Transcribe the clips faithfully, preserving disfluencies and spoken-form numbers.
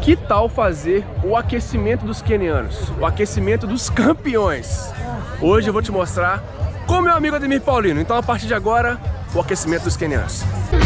Que tal fazer o aquecimento dos quenianos, o aquecimento dos campeões? Hoje eu vou te mostrar com meu amigo Ademir Paulino. Então a partir de agora, o aquecimento dos quenianos.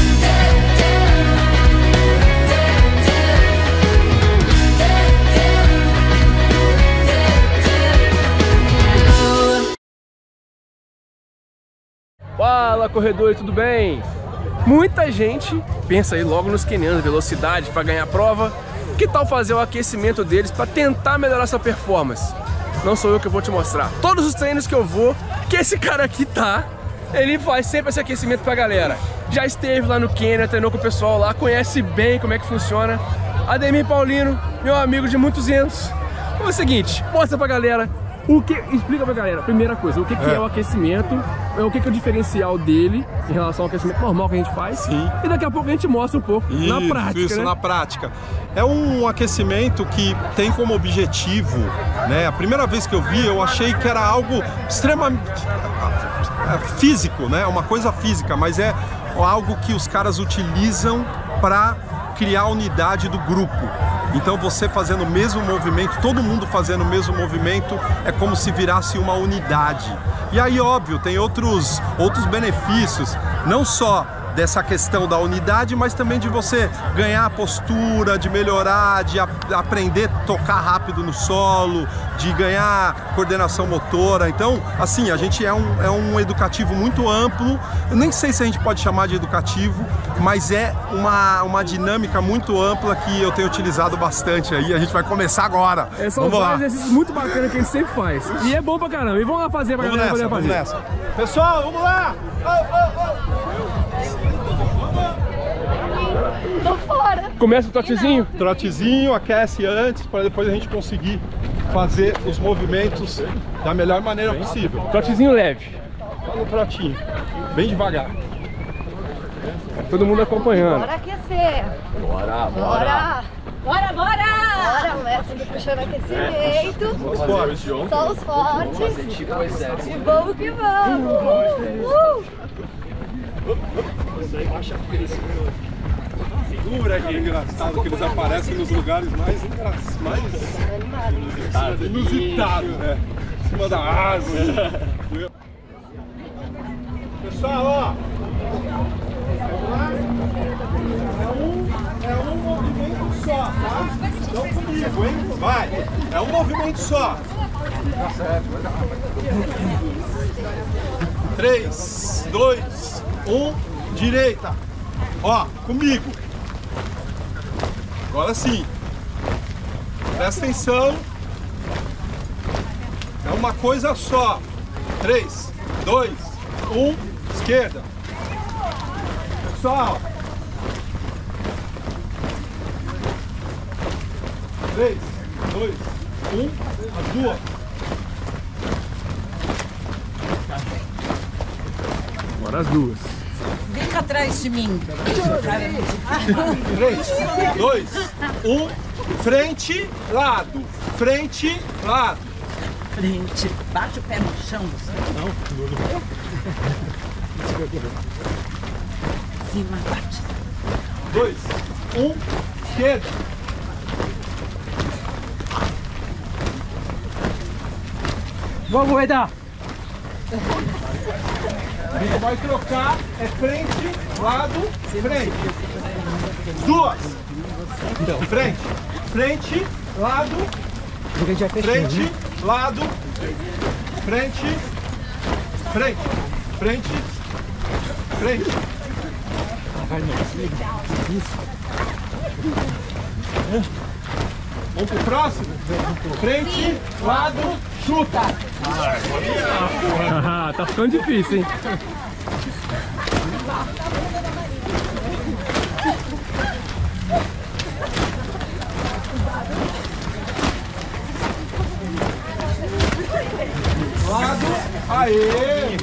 Fala, corredores, tudo bem? Muita gente pensa aí logo nos quenianos, velocidade para ganhar a prova. Que tal fazer o aquecimento deles para tentar melhorar sua performance? Não sou eu que vou te mostrar. Todos os treinos que eu vou, que esse cara aqui tá, ele faz sempre esse aquecimento pra galera. Já esteve lá no Quênia, treinou com o pessoal lá, conhece bem como é que funciona. Ademir Paulino, meu amigo de muitos anos. É o seguinte, mostra pra galera. O que, explica pra galera, primeira coisa, o que, que é. é o aquecimento, o que, que é o diferencial dele em relação ao aquecimento normal que a gente faz. Sim. E daqui a pouco a gente mostra um pouco isso, na prática. Isso, né? na prática. É um aquecimento que tem como objetivo, né? A primeira vez que eu vi, eu achei que era algo extremamente físico, né? Uma coisa física, mas é algo que os caras utilizam para criar a unidade do grupo. Então você fazendo o mesmo movimento, todo mundo fazendo o mesmo movimento, é como se virasse uma unidade. E aí, óbvio, tem outros, outros benefícios, não só dessa questão da unidade, mas também de você ganhar a postura, de melhorar, de a, aprender a tocar rápido no solo, de ganhar coordenação motora. Então, assim, a gente é um, é um educativo muito amplo. Eu nem sei se a gente pode chamar de educativo, mas é uma, uma dinâmica muito ampla que eu tenho utilizado bastante aí. A gente vai começar agora. É, são vamos lá. exercícios muito bacanas que a gente sempre faz. E é bom pra caramba. E vamos lá fazer pra vamos galera nessa, poder vamos fazer. Nessa. Pessoal, vamos lá! Oh, oh, oh. Tô fora. Começa o trotezinho? Trotezinho, aquece antes, para depois a gente conseguir fazer os movimentos da melhor maneira possível. Trotezinho leve. Fala o trotinho, bem devagar. Todo mundo acompanhando. Bora aquecer. Bora, bora. Bora, bora. Bora, o mestre puxando aquecimento. Só os fortes. E vamos que vamos. Uh! Figura que é engraçado que eles aparecem nos lugares mais engraçados, mais inusitados, inusitado, né? Em cima da árvore. Pessoal, ó, vamos lá. É um, é um movimento só, tá? Não comigo, hein? Vai, é um movimento só. Tá certo, vai dar. três, dois, um, direita. Ó, comigo. Agora sim. Presta atenção. É uma coisa só. três, dois, um, esquerda. Pessoal. três, dois, um, as duas. Agora as duas. Fica atrás de mim. três, dois, um, frente, lado, frente, lado. Frente, bate o pé no chão. Não, não. Cima, bate. dois, um, esquerda. Vamos, vai dar. A gente vai trocar, é frente, lado, frente. Duas. Então, frente, frente, lado, frente, lado, frente, frente, frente, frente. Vamos pro próximo? Frente, lado, chuta. Ah, tá ficando difícil, hein? Lado, aê!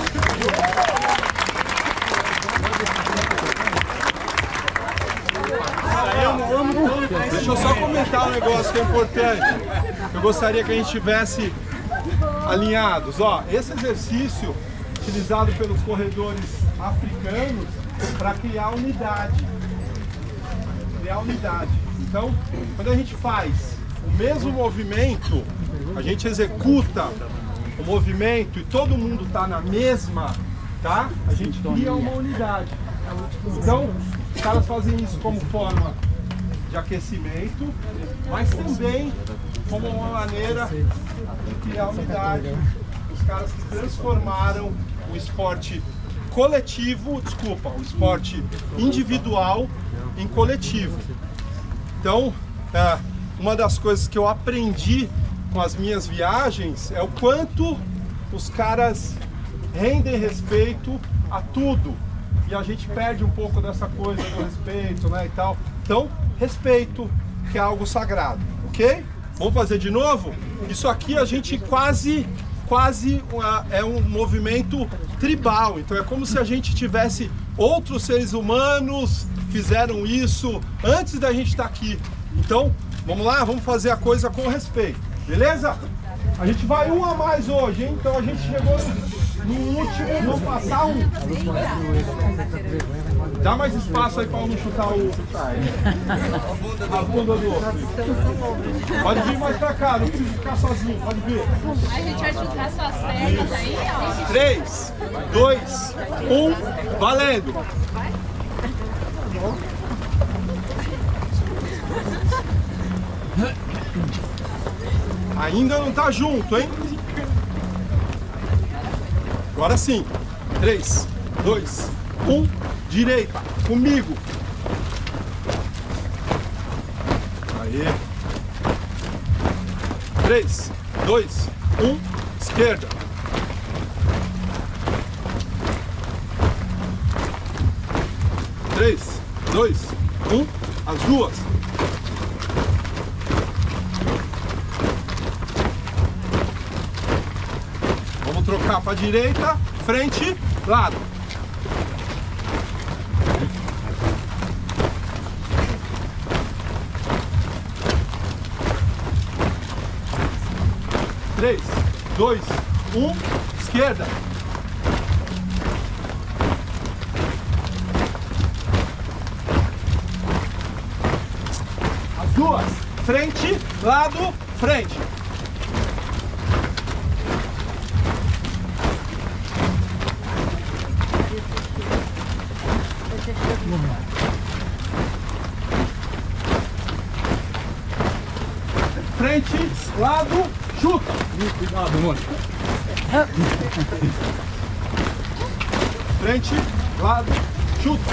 Deixa eu só comentar um negócio que é importante. Eu gostaria que a gente tivesse alinhados. Ó, esse exercício utilizado pelos corredores africanos para criar unidade. Criar unidade. Então, quando a gente faz o mesmo movimento, a gente executa o movimento e todo mundo está na mesma, tá? A gente cria uma unidade. Então, os caras fazem isso como forma de aquecimento, mas também como uma maneira de criar unidade. Os caras que transformaram o esporte coletivo, desculpa, o esporte individual em coletivo. Então, é, uma das coisas que eu aprendi com as minhas viagens é o quanto os caras rendem respeito a tudo. E a gente perde um pouco dessa coisa do respeito, né, e tal. Então, respeito, que é algo sagrado, ok? Vamos fazer de novo? Isso aqui a gente quase, quase uma, é um movimento tribal. Então é como se a gente tivesse outros seres humanos fizeram isso antes da gente estar aqui. Então, vamos lá, vamos fazer a coisa com respeito, beleza? A gente vai um a mais hoje, hein? Então a gente chegou no último, vamos passar um. Dá mais espaço aí para não chutar o... a bunda do outro. Pode vir mais pra cá, não precisa ficar sozinho, pode vir. A gente vai chutar suas pernas aí, ó. três, dois, um, valendo! Ainda não tá junto, hein? Agora sim. três, dois, um, direita, comigo. Aí. três, dois, um, esquerda. três, dois, um, as duas. Vamos trocar para direita, frente, lado. três, dois, um, esquerda. As duas, frente, lado, frente. Frente, lado, chuta. Cuidado, mano. Frente, lado, chuta.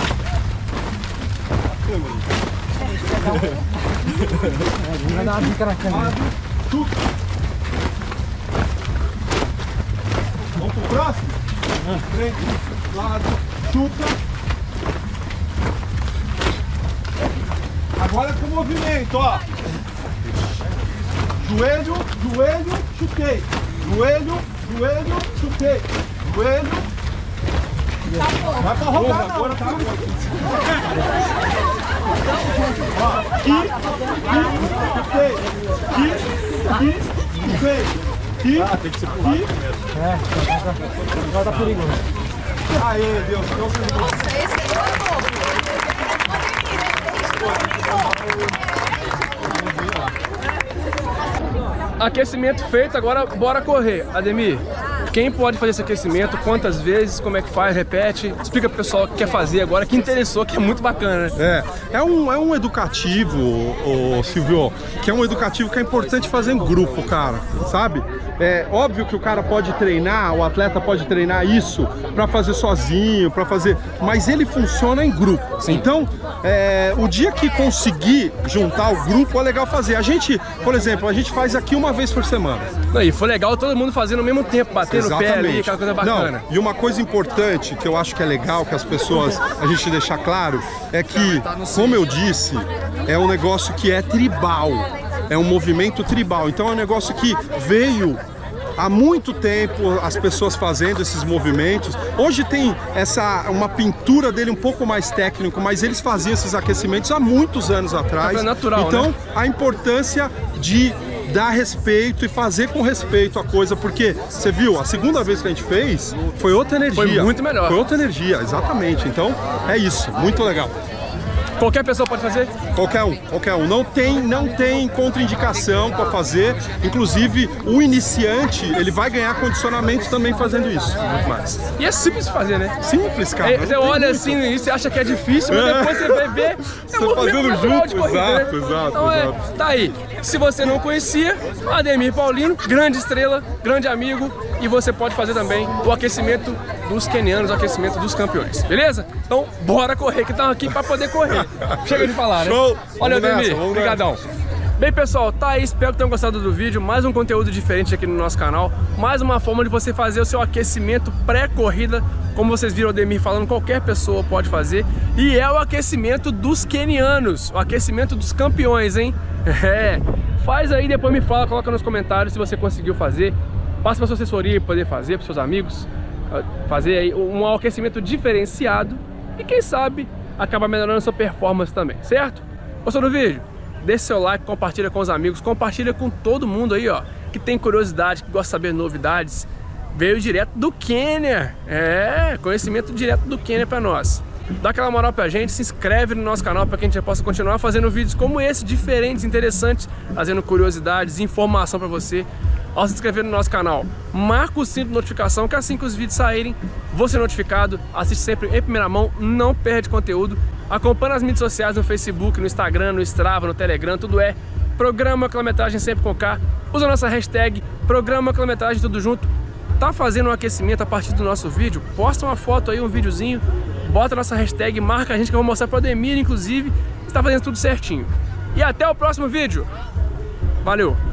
Lado, chuta. Vamos pro próximo? Frente, lado, chuta. Agora com o movimento, ó. Joelho, joelho, chutei. Joelho, joelho, chutei. Joelho. Tá bom. Vai pra rodar não, agora tá? Ó, aqui, aqui, chutei. Aqui, aqui, chutei. Aqui, ah, tem que ser pro lado mesmo. É, agora tá perigoso. Aê, Deus. Nossa, esse aí foi bom. Aquecimento feito, agora bora correr. Ademir, quem pode fazer esse aquecimento? Quantas vezes? Como é que faz? Repete. Explica pro pessoal que quer fazer agora, que interessou, que é muito bacana, né? É, é um, é um educativo, ô, Silvio, que é um educativo que é importante fazer em grupo, cara, sabe? É óbvio que o cara pode treinar, o atleta pode treinar isso pra fazer sozinho, pra fazer, mas ele funciona em grupo. Sim. Então, é, o dia que conseguir juntar o grupo, é legal fazer. A gente, por exemplo, a gente faz aqui uma vez por semana. Não, e foi legal todo mundo fazendo ao mesmo tempo, bater no pé ali, aquela coisa bacana. Não, e uma coisa importante que eu acho que é legal, que as pessoas, a gente deixar claro, é que, como eu disse, é um negócio que é tribal. É um movimento tribal. Então é um negócio que veio há muito tempo, as pessoas fazendo esses movimentos. Hoje tem essa, uma pintura dele um pouco mais técnico, mas eles faziam esses aquecimentos há muitos anos atrás. É natural, então, né? A importância de dar respeito e fazer com respeito a coisa, porque você viu, a segunda vez que a gente fez foi outra energia. Foi muito melhor. Foi outra energia, exatamente. Então, é isso, muito legal. Qualquer pessoa pode fazer? Qualquer um, qualquer um. Não tem, não tem contraindicação para fazer. Inclusive, o iniciante, ele vai ganhar condicionamento também fazendo isso. Muito mais. E é simples de fazer, né? Simples, cara. É, você olha muito. Assim e você acha que é difícil, mas depois você vai ver. Você é fazendo junto, corrida, exato, né? exato, então, é, exato. Tá aí. Se você não conhecia, Ademir Paulino, grande estrela, grande amigo, e você pode fazer também o aquecimento dos quenianos, o aquecimento dos campeões, beleza? Então, bora correr, que estamos aqui para poder correr. Chega de falar, né? Show! Valeu, Ademir. Obrigadão. Bem, pessoal, tá aí, espero que tenham gostado do vídeo, mais um conteúdo diferente aqui no nosso canal, mais uma forma de você fazer o seu aquecimento pré-corrida, como vocês viram o Ademir falando, qualquer pessoa pode fazer, e é o aquecimento dos quenianos, o aquecimento dos campeões, hein? É, faz aí, depois me fala, coloca nos comentários se você conseguiu fazer, passa pra sua assessoria poder fazer, pros seus amigos, fazer aí um aquecimento diferenciado, e quem sabe, acaba melhorando a sua performance também, certo? Gostou do vídeo? Deixe seu like, compartilha com os amigos, compartilha com todo mundo aí, ó, que tem curiosidade, que gosta de saber novidades. Veio direto do Quênia, é, conhecimento direto do Quênia pra nós. Dá aquela moral pra gente, se inscreve no nosso canal para que a gente já possa continuar fazendo vídeos como esse, diferentes, interessantes, trazendo curiosidades, informação pra você. Ao se inscrever no nosso canal, marca o sininho de notificação, que assim que os vídeos saírem, você é notificado, assiste sempre em primeira mão, não perde conteúdo. Acompanha as mídias sociais no Facebook, no Instagram, no Strava, no Telegram, tudo é Programa Quilometragem sempre com K. Usa a nossa hashtag Programa Quilometragem tudo junto. Tá fazendo um aquecimento a partir do nosso vídeo? Posta uma foto aí, um videozinho, bota a nossa hashtag, marca a gente que eu vou mostrar pro Ademir, inclusive, está fazendo tudo certinho. E até o próximo vídeo. Valeu!